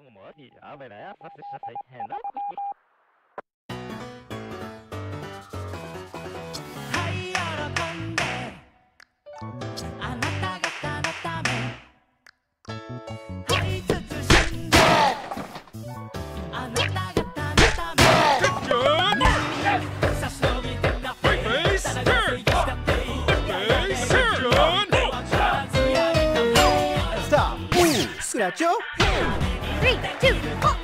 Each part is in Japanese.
もういいやめなやさせさせへんな。 はい喜んであなた方のためはい慎んであなた方のため差し伸びてラフェイスタースクラッチョ 3、2、1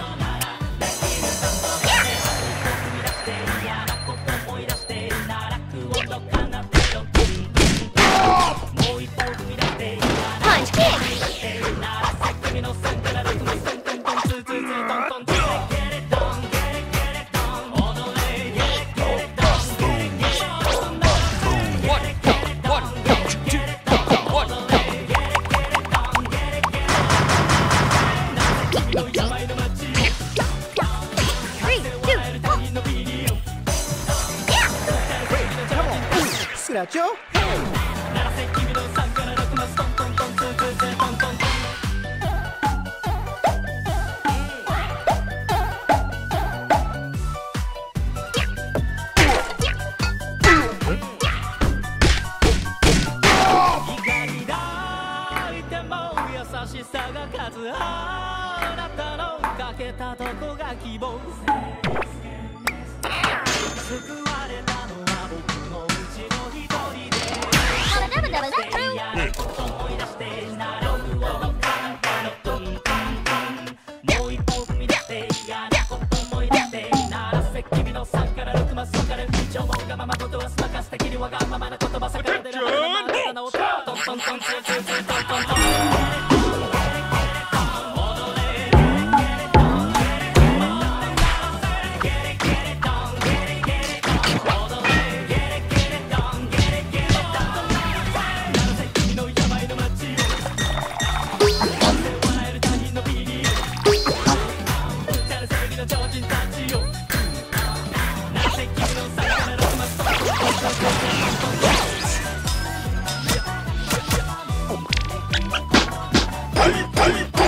スクラッチョ優しさが数あなたのかけたとこが希望救われたのは僕のうちの一人で嫌なこと思い出してなるほどカンカンのトンカンもう一歩踏み出して嫌なこと思い出してならせ君の3から6マス分かれる以上もがままことはすまかす的にわがままな言葉逆らでるはずなのトントントントンツーツーツートントントンはい